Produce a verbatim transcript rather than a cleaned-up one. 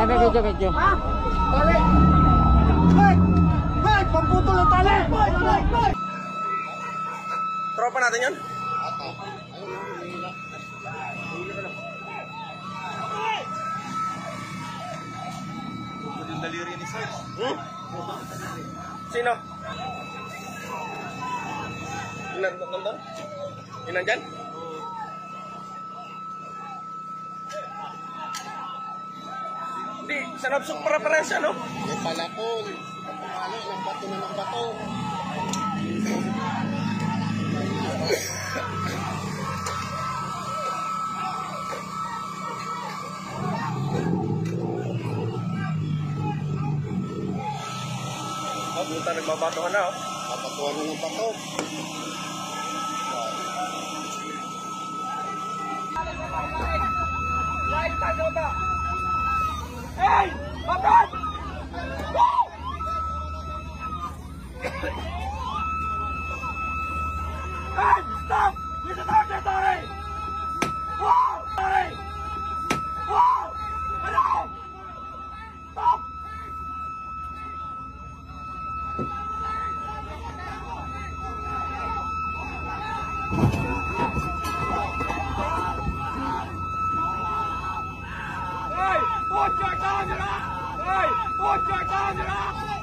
Ano, medyo, medyo. Ha? Tali! Hoy! Hoy! Pamputol ng tali! Hoy! Hoy! Hoy! Tropa natin yun? Yung daliri ni Sarge. Hmm? Sino? Yung nandun? Yung nandyan? Hindi, sa nabsok para para siya, no? Yung palakol. Ano, ng bato na ng bato. Oh, buta nagbabatuhan na, oh. Kapatuan na ng bato. Right, tayo ba? Hey! Batot! Woo! Hey! Stop! This is our territory! Wow! Sorry! Wow! Ano? Stop! Hey! Put your down your ass! Hey! Put your down your ass!